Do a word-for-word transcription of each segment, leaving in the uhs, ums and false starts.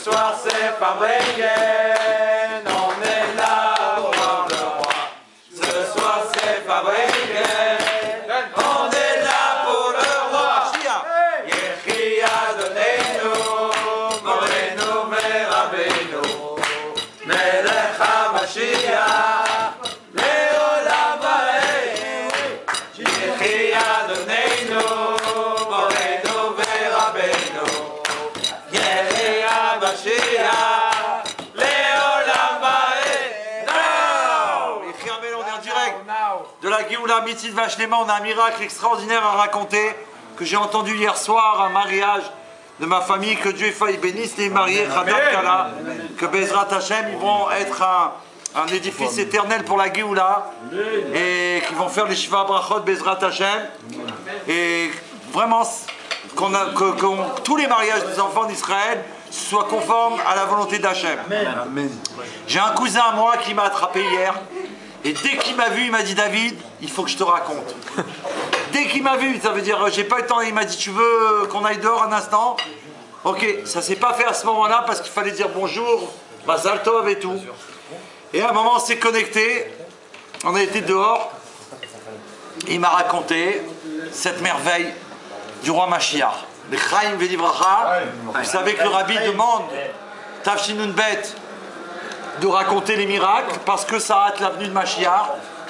soir c'est pas week-end, on est là pour voir le roi. Ce soir c'est pas week-end, on est là pour le roi. Yehi Adonenu, Morenu Merabenu, Melech HaMashiach, Leolam Vaed. Yehi Adonenu, Morenu Merabenu, Yehi HaMashiach, Leolam Vaed. Now! Yehi Amen, on est en direct de la Géoula Mitzit Vashlema. On a un miracle extraordinaire à raconter que j'ai entendu hier soir, un mariage de ma famille, que Dieu bénisse les mariés, Khadat Kala, que Bezrat Hashem, ils vont être un, un édifice éternel pour la Géoula, et qu'ils vont faire les Shiva Brachot, Bezrat Hashem, et vraiment, qu'on a, que, que tous les mariages des enfants d'Israël soient conformes à la volonté d'Hachem. J'ai un cousin à moi qui m'a attrapé hier, et dès qu'il m'a vu, il m'a dit David, il faut que je te raconte. Dès qu'il m'a vu, ça veut dire j'ai pas eu le temps, il m'a dit tu veux qu'on aille dehors un instant? Ok, ça s'est pas fait à ce moment-là parce qu'il fallait dire bonjour, Mazal Tov et tout. Et à un moment on s'est connecté, on a été dehors, et il m'a raconté cette merveille du roi Mashiach. Le Chaim V'Divracha, vous savez que le rabbi demande Tafshinun Bet de raconter les miracles parce que ça hâte l'avenue de Mashiach.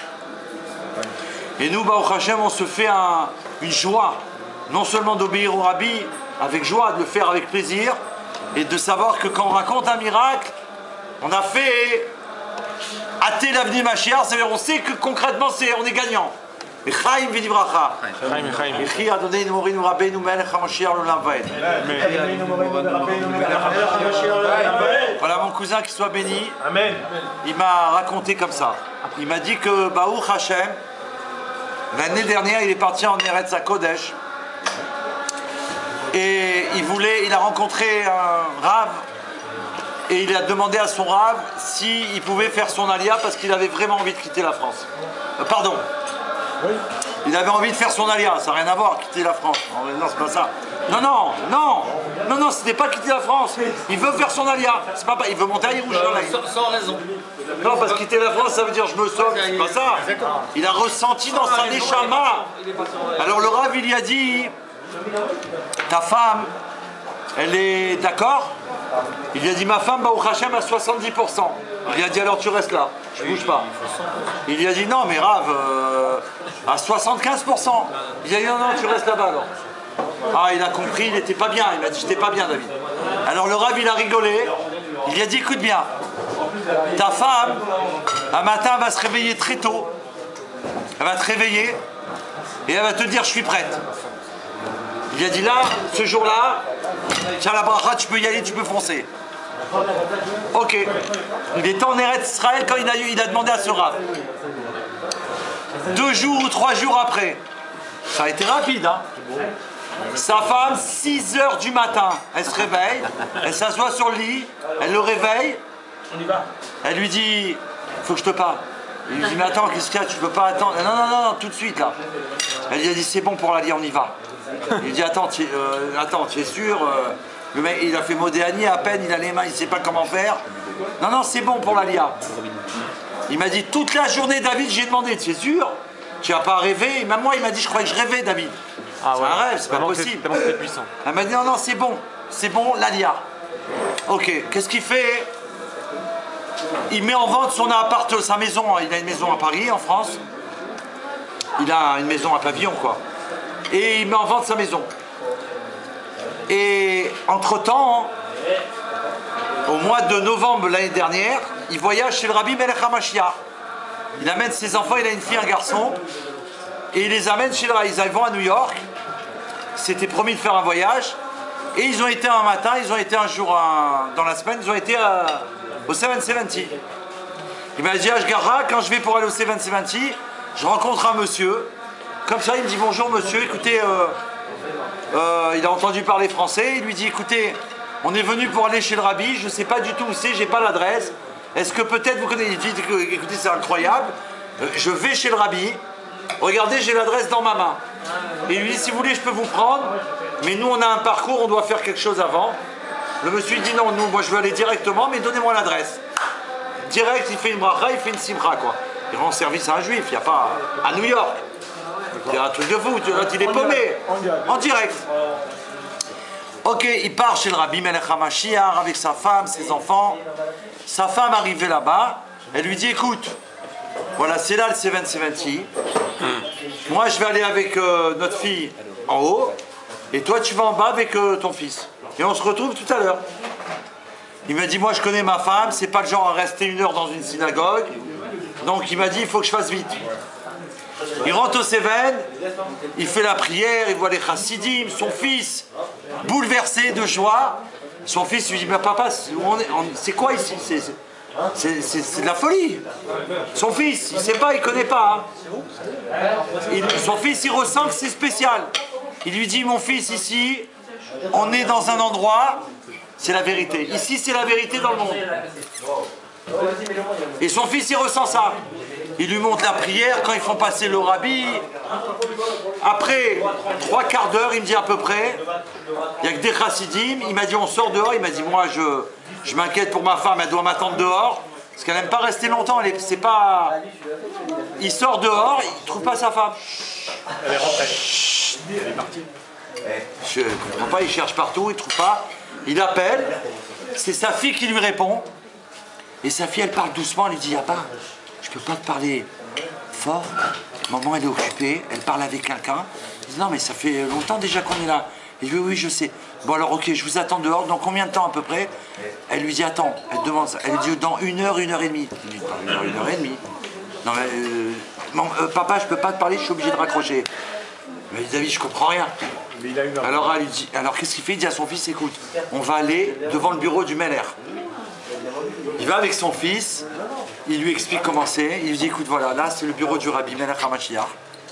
Et nous, Baruch Hashem, on se fait un, une joie, non seulement d'obéir au Rabbi avec joie, de le faire avec plaisir, et de savoir que quand on raconte un miracle, on a fait hâter l'avenue Mashiach, c'est-à-dire on sait que concrètement c'est, on est gagnant. Chaim V'Divracha. Yehi Adonenu Morenu Rabbeinu Melech HaMashiach Leolam Vaed. Voilà mon cousin qui soit béni. Amen. Il m'a raconté comme ça. Il m'a dit que Baruch Hashem, l'année dernière, il est parti en Eretz HaKodesh et il voulait, il a rencontré un Rav et il a demandé à son Rav s'il pouvait faire son alia parce qu'il avait vraiment envie de quitter la France. Euh, pardon. Il avait envie de faire son alia, ça n'a rien à voir, quitter la France. Non, c'est pas ça. Non, non, non, non, non, ce n'est pas quitter la France. Il veut faire son alia. C'est pas, il veut monter à Yerushalayim. Sans, sans raison. Non, parce que quitter la France, ça veut dire je me sauve, c'est pas ça. Il a ressenti dans sa neshama. Alors le Rav, il lui a dit, ta femme, elle est d'accord? Il lui a dit, ma femme, Baruch Hashem, à soixante-dix pour cent. Il lui a dit, alors tu restes là, je bouge pas. Il lui a dit, non, mais Rav, euh, à soixante-quinze pour cent. Il lui a dit, non, non, tu restes là-bas alors. Ah, il a compris, il n'était pas bien. Il m'a dit, j'étais pas bien, David. Alors le Rav, il a rigolé. Il lui a dit, écoute bien, ta femme, un matin, elle va se réveiller très tôt. Elle va te réveiller et elle va te dire, je suis prête. Il lui a dit, là, ce jour-là, tiens la bracha, tu peux y aller, tu peux foncer. Ok. Il était en Eretz Israël quand il a, il a demandé à ce Rav. Deux jours ou trois jours après, ça a été rapide, hein. Sa femme, six heures du matin, elle se réveille, elle s'assoit sur le lit, elle le réveille, elle lui dit, faut que je te parle. Il lui dit, mais attends, qu'est-ce qu'il y a, tu peux pas attendre. Non, non, non, non, tout de suite là. Elle lui a dit, c'est bon pour l'aller, on y va. Il lui dit, attends, tu es, euh, attends, tu es sûr euh, le mec, il a fait Modéani à peine, il a les mains, il ne sait pas comment faire. Non, non, c'est bon pour l'Alia. Il m'a dit, toute la journée, David, j'ai demandé, tu es sûr? Tu n'as pas rêvé? Même moi, il m'a dit, je croyais que je rêvais, David. Ah c'est ouais. un rêve, c'est pas possible. Puissant. Elle m'a dit, non, non, c'est bon, c'est bon, l'Alia. Ok, qu'est-ce qu'il fait? Il met en vente son appart, sa maison. Il a une maison à Paris, en France. Il a une maison à pavillon, quoi. Et il met en vente sa maison. Et entre-temps, au mois de novembre l'année dernière, il voyage chez le Rabbi Melech HaMashiach. Il amène ses enfants, il a une fille, un garçon, et il les amène chez le Rabbi. Ils vont à New York. C'était promis de faire un voyage. Et ils ont été un matin, ils ont été un jour un, dans la semaine, ils ont été à, au sept cent soixante. Il m'a dit, Ashgara, quand je vais pour aller au sept cent soixante, je rencontre un monsieur. Comme ça, il me dit, bonjour monsieur, écoutez, euh, euh, il a entendu parler français. Il lui dit, écoutez, on est venu pour aller chez le Rabbi, je ne sais pas du tout où c'est, j'ai pas l'adresse. Est-ce que peut-être vous connaissez? Il dit, écoutez, c'est incroyable. Je vais chez le Rabbi. Regardez, j'ai l'adresse dans ma main. Et il lui dit, si vous voulez, je peux vous prendre. Mais nous, on a un parcours, on doit faire quelque chose avant. Le monsieur il dit non, nous, moi je veux aller directement, mais donnez-moi l'adresse. Direct, il fait une bracha, il fait une simra, quoi. Il rend service à un juif, il n'y a pas... À New York. Il y a un truc de fou, l'autre il est paumé. En direct. Ok, il part chez le Rabbi Melech HaMashiach avec sa femme, ses enfants. Sa femme arrivée là-bas, elle lui dit écoute, voilà, c'est là le seven seventy. Moi, je vais aller avec euh, notre fille en haut, et toi, tu vas en bas avec euh, ton fils. Et on se retrouve tout à l'heure. Il m'a dit moi, je connais ma femme, c'est pas le genre à rester une heure dans une synagogue. Donc, il m'a dit il faut que je fasse vite. Il rentre au Seven, il fait la prière, il voit les chassidim, son fils, bouleversé de joie. Son fils lui dit, mais papa, c'est quoi ici? C'est de la folie. Son fils, il ne sait pas, il ne connaît pas. Hein. Il, son fils, il ressent que c'est spécial. Il lui dit, mon fils, ici, on est dans un endroit, c'est la vérité. Ici, c'est la vérité dans le monde. Et son fils, il ressent ça. Il lui montre la prière quand ils font passer le rabbi. Après trois quarts d'heure, il me dit à peu près, il n'y a que des chassidim. Il m'a dit on sort dehors. Il m'a dit moi je, je m'inquiète pour ma femme, elle doit m'attendre dehors. Parce qu'elle n'aime pas rester longtemps. C'est pas... Il sort dehors, il ne trouve pas sa femme. Elle est rentrée. Elle est partie. Je ne comprends pas, il cherche partout, il ne trouve pas. Il appelle, c'est sa fille qui lui répond. Et sa fille, elle parle doucement, elle lui dit, ah bah, je peux pas te parler fort. Maman, elle est occupée, elle parle avec quelqu'un. Il dit, non, mais ça fait longtemps déjà qu'on est là. Il dit, oui, oui, je sais. Bon, alors, ok, je vous attends dehors. Dans combien de temps à peu près? Elle lui dit, attends, elle demande ça. Elle lui dit, dans une heure, une heure et demie. Il lui dit, une heure, une heure et demie. Non, mais, euh, non, euh, papa, je peux pas te parler, je suis obligé de raccrocher. Mais David, je comprends rien. Mais il a une heure. Alors, elle lui dit, alors qu'est-ce qu'il fait? Il dit à son fils, écoute, on va aller devant le bureau du Meller. Il va avec son fils, il lui explique comment c'est, il lui dit écoute voilà, là c'est le bureau du Rabbi Melech HaMashiach.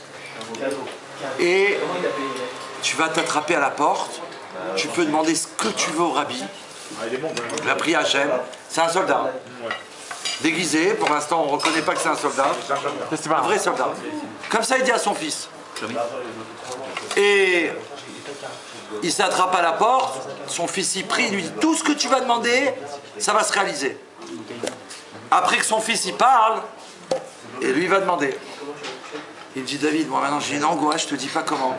Et tu vas t'attraper à la porte, tu peux demander ce que tu veux au Rabbi. Il a pris Hachem, c'est un soldat. Déguisé, pour l'instant on ne reconnaît pas que c'est un soldat. C'est un vrai soldat. Comme ça il dit à son fils. Et il s'attrape à la porte, son fils y prie, il lui dit tout ce que tu vas demander, ça va se réaliser. Après que son fils y parle, et lui il va demander. Il dit David, moi maintenant j'ai une angoisse, je te dis pas comment.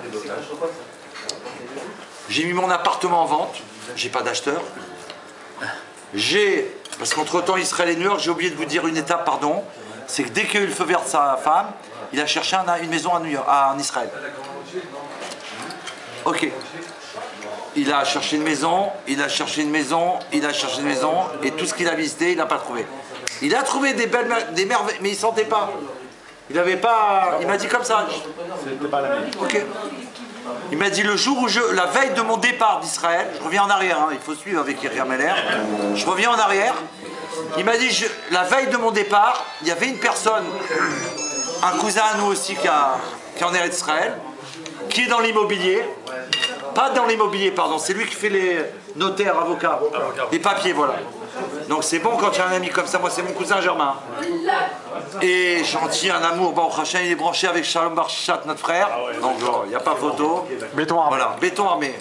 J'ai mis mon appartement en vente, j'ai pas d'acheteur. J'ai, parce qu'entre temps Israël et New York, j'ai oublié de vous dire une étape, pardon, c'est que dès qu'il a eu le feu vert de sa femme, il a cherché un, une maison à New York, à, en Israël. Ok. Il a cherché une maison, il a cherché une maison, il a cherché une maison, et tout ce qu'il a visité, il n'a pas trouvé. Il a trouvé des belles, des merveilles, mais il ne sentait pas. Il n'avait pas. Il m'a dit comme ça. C'était pas la même. Ok. Il m'a dit le jour où je, la veille de mon départ d'Israël, je reviens en arrière, hein, il faut suivre avec Yeria Meller. Je reviens en arrière. Il m'a dit je, la veille de mon départ, il y avait une personne, un cousin à nous aussi qui, a, qui est en Eretz Israël, qui est dans l'immobilier. Pas dans l'immobilier, pardon, c'est lui qui fait les notaires, avocats, les papiers, voilà. Donc c'est bon quand il y a un ami comme ça, moi c'est mon cousin Germain. Et gentil, un amour, bon, Hachem il est branché avec Shalom Barchat, notre frère, donc il n'y a pas photo. Béton armé. Voilà, béton armé.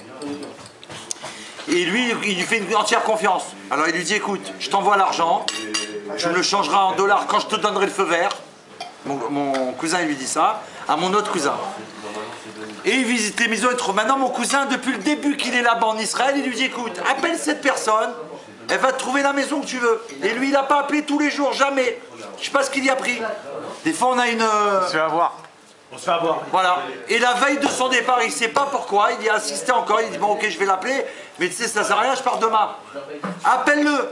Et lui, il lui fait une entière confiance. Alors il lui dit, écoute, je t'envoie l'argent, tu me le changeras en dollars quand je te donnerai le feu vert. Mon, mon cousin il lui dit ça, à mon autre cousin. Et il visite les maisons et trouve. Maintenant, mon cousin, depuis le début qu'il est là-bas en Israël, il lui dit écoute, appelle cette personne, elle va te trouver la maison que tu veux. Et lui, il n'a pas appelé tous les jours, jamais. Je sais pas ce qu'il y a pris. Des fois, on a une. On se fait avoir. On se fait avoir. Voilà. Et la veille de son départ, il ne sait pas pourquoi, il y a assisté encore, il dit bon, ok, je vais l'appeler, mais tu sais, ça ne sert à rien, je pars demain. Appelle-le.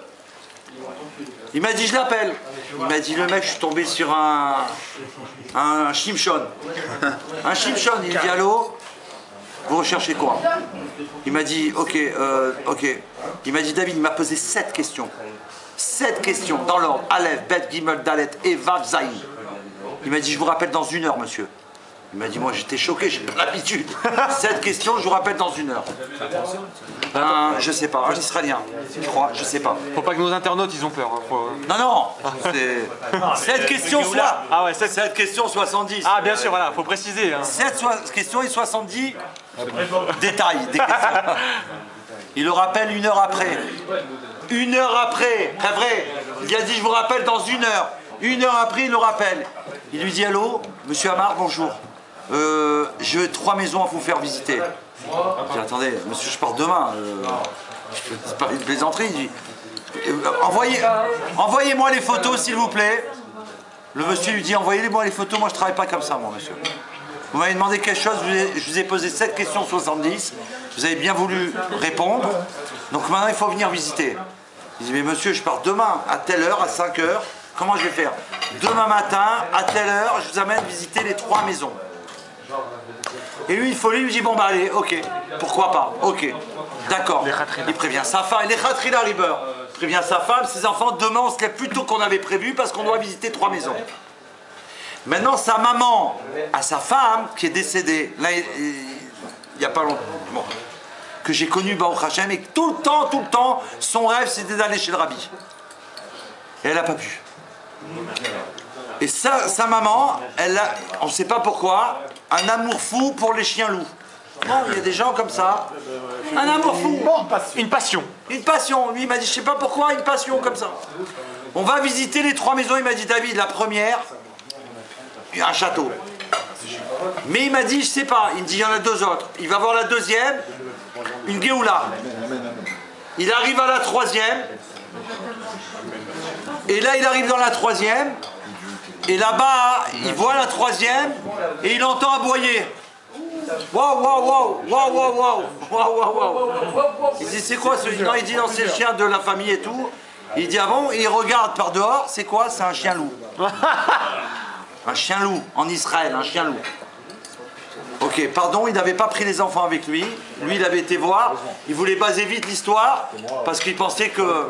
Il m'a dit je l'appelle. Il m'a dit le mec, je suis tombé sur un. Un Shimshon. Un Shimshon, il dit allô, vous recherchez quoi? Il m'a dit ok, euh, ok. Il m'a dit David, il m'a posé sept questions. Sept questions dans l'ordre. Aleph, Bet, Gimel, Dalet et Vav, Zaïn. Il m'a dit je vous rappelle dans une heure, monsieur. Il m'a dit moi j'étais choqué, j'ai pas l'habitude. Sept questions, je vous rappelle dans une heure. Un, je sais pas, un Israélien, je crois, je sais pas. Faut pas que nos internautes ils ont peur. Hein. Faut... Non, non, c'est sept questions, soit. Ah ouais, sept sept questions, soixante-dix. Ah bien sûr, voilà, faut préciser. Hein. sept questions et soixante-dix détails des questions. Il le rappelle une heure après. Une heure après, c'est vrai. Il a dit je vous rappelle dans une heure. Une heure après, il le rappelle. Il lui dit allô, monsieur Amar, bonjour. Euh, j'ai trois maisons à vous faire visiter. Je dis attendez, monsieur, je pars demain. Euh, c'est pas une plaisanterie. Il dit, euh, envoyez, envoyez-moi les photos s'il vous plaît. Le monsieur lui dit envoyez-moi les photos, moi je travaille pas comme ça, moi monsieur. Vous m'avez demandé quelque chose, je vous, ai, je vous ai posé sept questions soixante-dix, vous avez bien voulu répondre, donc maintenant il faut venir visiter. Il dit mais monsieur, je pars demain à telle heure, à cinq heures, comment je vais faire? Demain matin, à telle heure, je vous amène visiter les trois maisons. Et lui, il faut lui, il dit bon bah allez, ok, pourquoi pas, ok, d'accord. Il prévient sa femme, il est khatrila riber. Il prévient sa femme, ses enfants, demain on se lève plus tôt qu'on avait prévu parce qu'on doit visiter trois maisons. Maintenant, sa maman, à sa femme, qui est décédée, là, il n'y a pas longtemps, bon, que j'ai connu Baruch Hashem, et tout le temps, tout le temps, son rêve, c'était d'aller chez le rabbi. Et elle n'a pas pu. Et sa, sa maman, elle a, on ne sait pas pourquoi, un amour fou pour les chiens loups. Bon, il y a des gens comme ça. Un amour fou. Une passion. Une passion. Lui, il m'a dit, je ne sais pas pourquoi, une passion comme ça. On va visiter les trois maisons. Il m'a dit, David, la première, un château. Mais il m'a dit, je sais pas. Il me dit, il y en a deux autres. Il va voir la deuxième, une Géoula. Il arrive à la troisième. Et là, il arrive dans la troisième. Et là-bas, il voit la troisième. Et il entend aboyer. Waouh, waouh, waouh, waouh, waouh, waouh, waouh, waouh, waouh. Il dit, c'est quoi ce chien? Il dit, non, c'est le chien de la famille et tout. Il dit, ah bon? Et il regarde par dehors, c'est quoi? C'est un chien loup. Un chien loup, en Israël, un chien loup. Ok, pardon, il n'avait pas pris les enfants avec lui. Lui, il avait été voir. Il voulait baser vite l'histoire parce qu'il pensait que...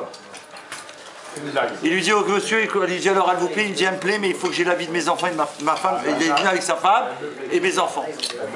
Il lui dit au monsieur, il dit alors, elle vous plaît, il dit, elle me plaît, mais il faut que j'ai la vie de mes enfants et de ma, ma femme. Il est venu avec sa femme et mes enfants.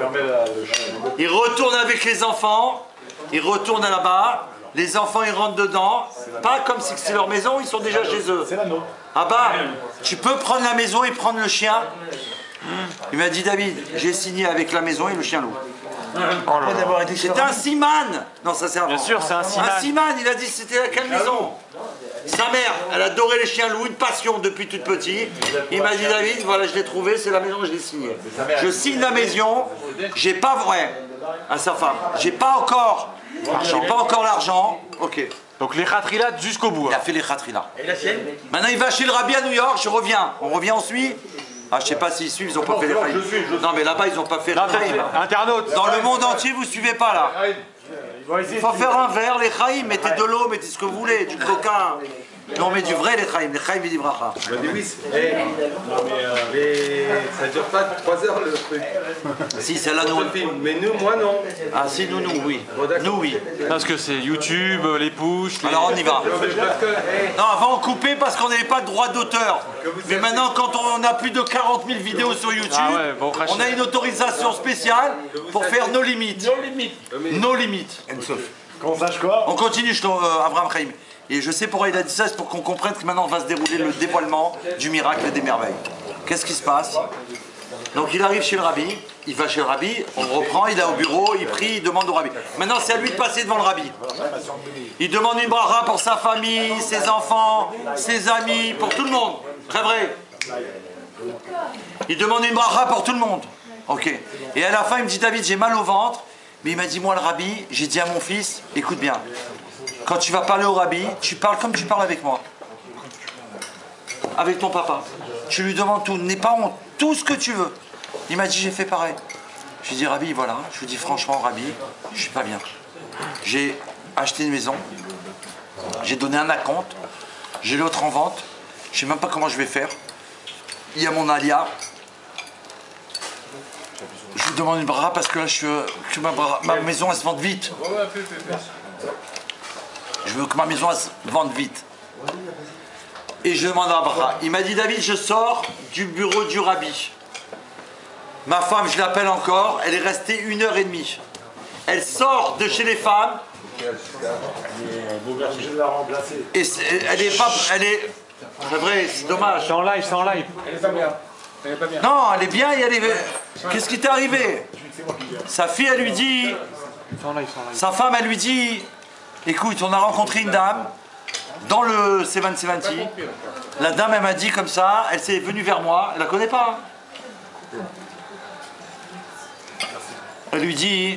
Il retourne avec les enfants, il retourne là-bas. Les enfants, ils rentrent dedans. Pas comme si c'est leur maison, ils sont déjà chez eux. C'est la nôtre. Ah bah, tu peux prendre la maison et prendre le chien. Il m'a dit, David, j'ai signé avec la maison et le chien loup. Oh C'était un siman. Non, ça sert à Bien sûr, c'est un siman. Un siman, il a dit, c'était à quelle maison? Sa mère, elle adorait les chiens loups, une passion depuis toute petite. Il m'a dit, David, voilà, je l'ai trouvé, c'est la maison que je l'ai signée. Je signe la maison, j'ai pas vrai, à sa femme, j'ai pas encore, j'ai pas encore l'argent. Ok. Donc les khatrilat jusqu'au bout. Il a fait les khatrilat. Et la sienne? Maintenant, il va chez le rabbi à New York, je reviens. On revient, on suit. Ah, je sais pas s'ils suivent, ils ont pas fait les khaïm. Non, mais là-bas, ils ont pas fait les khaïm. Internaute. Dans le monde entier, vous suivez pas là. Il faut faire un verre, les khaïm, mettez de l'eau, mettez ce que vous voulez, du coca. Non, mais du vrai, les khaïm, les khaïm, ils bracha. Je dis oui, eh, mais ça dure pas trois heures le truc. Si, c'est là, nous. Mais nous, moi non. Ah, si, nous, nous, oui. Nous, oui. Parce que c'est YouTube, les push. Les... Alors, on y va. Non, mais parce que, eh, Non, avant, on coupait parce qu'on n'avait pas de droit d'auteur. Mais maintenant, quand on a plus de quarante mille vidéos sur YouTube, Ah ouais, bon, on a une autorisation spéciale pour faire nos limites. nos limites. Nos limites. Qu'on sache quoi? On continue, je euh, Abraham Chaim. Et je sais pourquoi il a dit ça, c'est pour qu'on comprenne que maintenant va se dérouler le dévoilement du miracle et des merveilles. Qu'est-ce qui se passe? Donc il arrive chez le rabbi, il va chez le rabbi, on reprend, il est au bureau, il prie, il demande au rabbi. Maintenant c'est à lui de passer devant le rabbi. Il demande une bracha pour sa famille, ses enfants, ses amis, pour tout le monde. Très vrai. Il demande une bracha pour tout le monde. Ok. Et à la fin il me dit, David, j'ai mal au ventre. Mais il m'a dit, moi le rabbi, j'ai dit à mon fils, écoute bien. Quand tu vas parler au rabbi, tu parles comme tu parles avec moi. Avec ton papa. Tu lui demandes tout, n'aie pas honte, tout ce que tu veux. Il m'a dit, j'ai fait pareil. Je lui ai dit, rabbi, voilà. Je lui ai dit, franchement, rabbi, je suis pas bien. J'ai acheté une maison, j'ai donné un acompte, j'ai l'autre en vente, je sais même pas comment je vais faire. Il y a mon alia. Je lui demande une bracha parce que là, je suis, que ma, bra, ma maison, elle se vende vite. Je veux que ma maison elle se vende vite. Et je demande à bracha. Il m'a dit, David, je sors du bureau du rabbi. Ma femme, je l'appelle encore, elle est restée une heure et demie. Elle sort de chez les femmes. Et elle est pas... Elle est... C'est vrai, c'est dommage. C'est en live, c'est en live. Elle est pas bien. Elle est pas bien. Non, elle est bien et elle est... Qu'est-ce qui t'est arrivé? Sa fille, elle lui dit... C'est en live, c'est en live. Sa femme, elle lui dit... écoute, on a rencontré une dame dans le sept cent soixante. La dame, elle m'a dit comme ça, elle s'est venue vers moi, elle la connaît pas. Hein. Elle lui dit,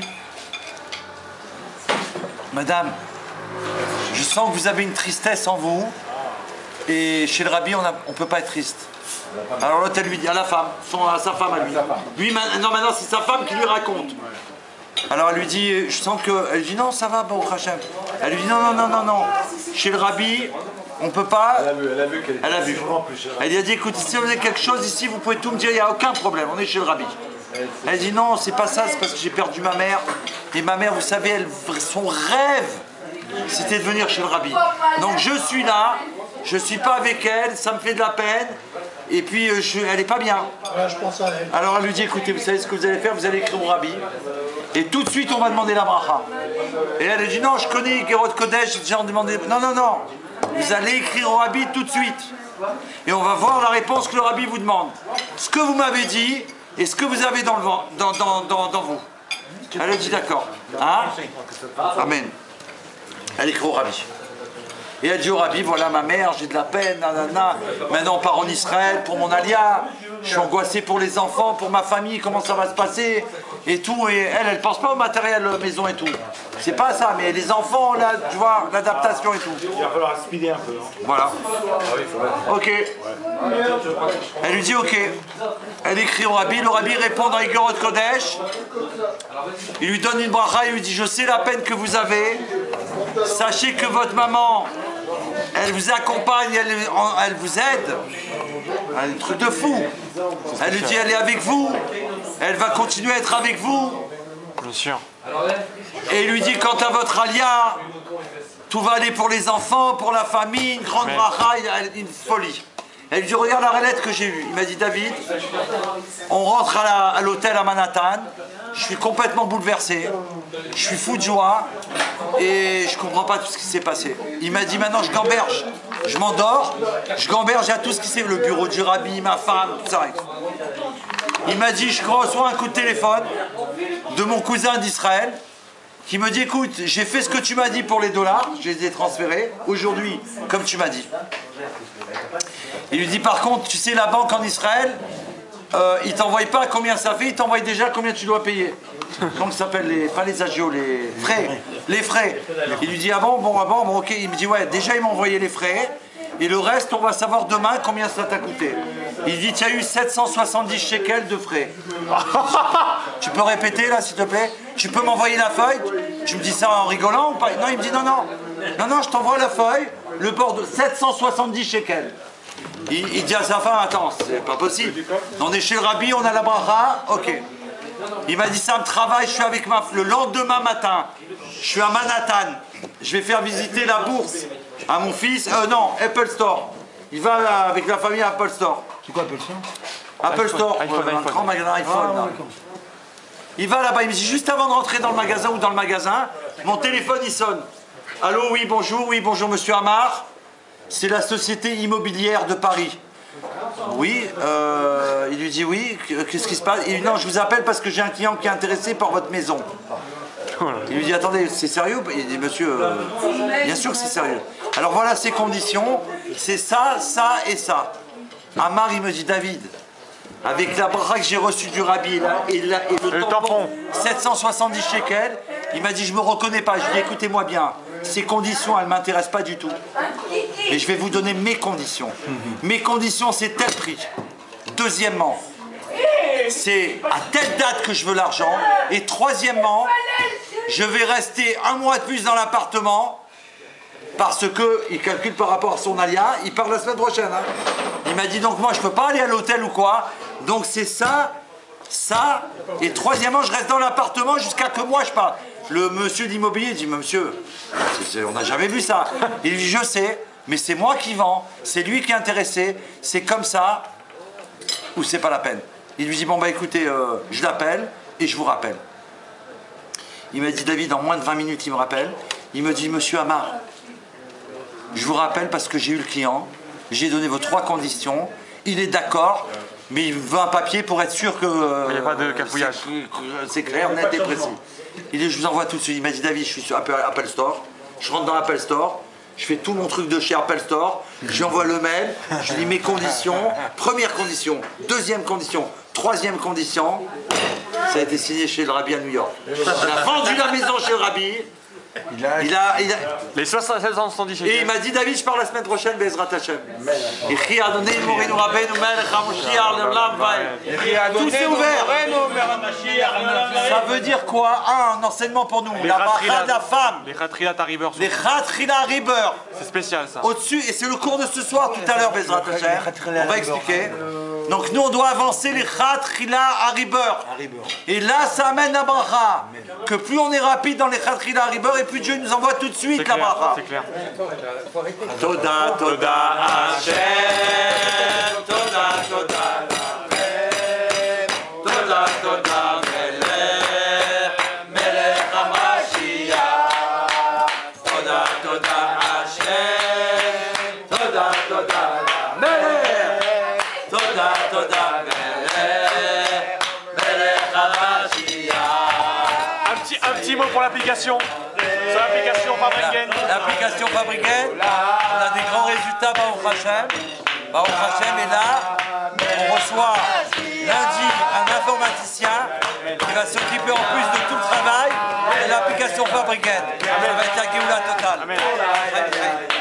madame, je sens que vous avez une tristesse en vous, et chez le rabbi, on ne peut pas être triste. Alors l'autre, elle lui dit, à la femme, son, à sa femme à lui. Lui, non, maintenant, c'est sa femme qui lui raconte. Alors elle lui dit, je sens que... Elle lui dit, non, ça va, bon, Hachem. Elle lui dit, non, non, non, non, non. Chez le rabbi, on ne peut pas... Elle a vu, elle a vu qu'elle était Elle a vu. Elle lui a dit, écoute, si vous avez quelque chose ici, vous pouvez tout me dire, il n'y a aucun problème, on est chez le rabbi. Elle dit, non, c'est pas ça, c'est parce que j'ai perdu ma mère. Et ma mère, vous savez, elle, son rêve, c'était de venir chez le rabbi. Donc je suis là, je ne suis pas avec elle, ça me fait de la peine. Et puis, euh, je, elle n'est pas bien. Ouais, je pense à elle. Alors elle lui dit, écoutez, vous savez ce que vous allez faire, vous allez écrire au rabbi. Et tout de suite, on va demander la bracha. Et elle a dit, non, je connais Gerot Kodesh, j'ai déjà demandé. Non, non, non. Vous allez écrire au rabbi tout de suite. Et on va voir la réponse que le rabbi vous demande. Ce que vous m'avez dit et ce que vous avez dans, le vent, dans, dans, dans, dans vous. Elle a dit, d'accord. Hein? Amen. Elle écrit au rabbi. Et elle dit au rabbi, voilà ma mère, j'ai de la peine, nanana. Maintenant on part en Israël pour mon alia. Je suis angoissé pour les enfants, pour ma famille, comment ça va se passer et tout. Et elle, elle pense pas au matériel maison et tout. C'est pas ça, mais les enfants, là, tu vois, l'adaptation et tout. Il va falloir speeder un peu. Hein. Voilà. Ok. Elle lui dit ok. Elle écrit au rabbi, le rabbi répond dans les Gerot Kodesh. Il lui donne une bracha, il lui dit, je sais la peine que vous avez. Sachez que votre maman, elle vous accompagne, elle, elle vous aide. Un truc de fou. Elle lui dit, elle est avec vous. Elle va continuer à être avec vous. Bien sûr. Et il lui dit, quant à votre alia, tout va aller pour les enfants, pour la famille, une grande bracha, une folie. Elle lui dit, regarde la lettre que j'ai eue. Il m'a dit, David, on rentre à l'hôtel à, à Manhattan. Je suis complètement bouleversé. Je suis fou de joie. Et je comprends pas tout ce qui s'est passé. Il m'a dit, maintenant je gamberge. Je m'endors. Je gamberge à tout ce qui s'est... Le bureau du rabbi, ma femme, tout ça. Il m'a dit, je reçois un coup de téléphone de mon cousin d'Israël qui me dit, écoute, j'ai fait ce que tu m'as dit pour les dollars. Je les ai transférés. Aujourd'hui, comme tu m'as dit. Il lui dit, par contre, tu sais, la banque en Israël... Euh, il t'envoie pas combien ça fait, il t'envoie déjà combien tu dois payer. Donc ça s'appelle les, pas les agios, les frais. Les frais. Il lui dit ah bon, bon, ah bon, bon, ok. Il me dit ouais, déjà il m'a envoyé les frais. Et le reste, on va savoir demain combien ça t'a coûté. Il dit tu as eu sept cent soixante-dix shekels de frais. Tu peux répéter là s'il te plaît? Tu peux m'envoyer la feuille? Tu me dis ça en rigolant ou pas? Non, il me dit non, non. Non, non, je t'envoie la feuille, le bord de sept cent soixante-dix shekels. Il, il dit à sa femme, attends, c'est pas possible. On est chez le rabbi, on a la bracha, ok. Il m'a dit, ça me travaille, je suis avec ma... Le lendemain matin, je suis à Manhattan. Je vais faire visiter la bourse à mon fils. Euh, non, Apple Store. Il va là, avec la famille à Apple Store. C'est quoi Apple Store? Apple Store, iPhone, euh, un iPhone. grand magasin iPhone. Ah, là. Il va là-bas, il me dit, juste avant de rentrer dans le magasin ou dans le magasin, mon téléphone il sonne. Allô, oui, bonjour, oui, bonjour, monsieur Amar. C'est la société immobilière de Paris. Oui, euh, il lui dit oui, qu'est-ce qui se passe? Il dit non, je vous appelle parce que j'ai un client qui est intéressé par votre maison. Il lui dit attendez, c'est sérieux? Il dit monsieur, euh, bien sûr que c'est sérieux. Alors voilà ses conditions, c'est ça, ça et ça. Amar il me dit David, avec la bracha que j'ai reçue du rabbi là, et, la, et le, le tampon, tampon, sept cent soixante-dix shekels, il m'a dit je me reconnais pas. Je lui ai dit écoutez-moi bien, ces conditions elles ne m'intéressent pas du tout. Et je vais vous donner mes conditions. Mes conditions c'est tel prix. Deuxièmement, c'est à telle date que je veux l'argent. Et troisièmement, je vais rester un mois de plus dans l'appartement. Parce qu'il calcule par rapport à son alia, il part la semaine prochaine. Hein. Il m'a dit donc moi je peux pas aller à l'hôtel ou quoi. Donc c'est ça, ça, et troisièmement je reste dans l'appartement jusqu'à que moi je parte. Le monsieur d'immobilier dit monsieur, c'est, c'est, on n'a jamais vu ça. Il dit je sais, mais c'est moi qui vends, c'est lui qui est intéressé, c'est comme ça, ou c'est pas la peine. Il lui dit bon bah écoutez, euh, je l'appelle et je vous rappelle. Il m'a dit David, en moins de vingt minutes il me rappelle, il me dit monsieur Amar, je vous rappelle parce que j'ai eu le client, j'ai donné vos trois conditions, il est d'accord, mais il veut un papier pour être sûr que... Euh, il n'y a pas de cafouillage. C'est clair, net et précis. Il dit, je vous envoie tout de suite. Il m'a dit, David, je suis sur Apple, Apple Store, je rentre dans l'Apple Store, je fais tout mon truc de chez Apple Store, je lui envoie le mail, je lui dis mes conditions, première condition, deuxième condition, troisième condition, ça a été signé chez le Rabbi à New York. Il a vendu la maison chez le Rabbi. Il a, il a, il a... Les soixante-seize ans sont dit chez Et il m'a dit, David, je pars la semaine prochaine, Bezrat Hashem. Tout s'est ouvert. Ça veut dire quoi? Un enseignement pour nous. La bracha de la femme. Les Khatrilat Hariber. Les Khatrila Hariber. C'est spécial ça. Au-dessus, et c'est le cours de ce soir tout à l'heure, Bezrat Hashem. On va expliquer. Donc nous, on doit avancer les Khatrila Hariber. Et là, ça amène la bracha. Que plus on est rapide dans les Khatrila Hariber, et plus Dieu nous envoie tout de suite la bracha. C'est clair. Toda, Toda, Hashem. Toda, Toda, Hashem. Toda, Toda, Melech. Melech HaMashiach. Toda, Toda, Hashem. Toda, Toda, Melech. Toda, Toda, Melech. Melech HaMashiach. Un petit, un petit mot pour l'application. Sur l'application Fabriken. L'application Fabriken, on a des grands résultats Baruch Hashem. Baruch Hashem est là. On reçoit lundi un informaticien qui va s'occuper en plus de tout le travail de l'application Fabriken. Ça va être la Géoula totale. Amen.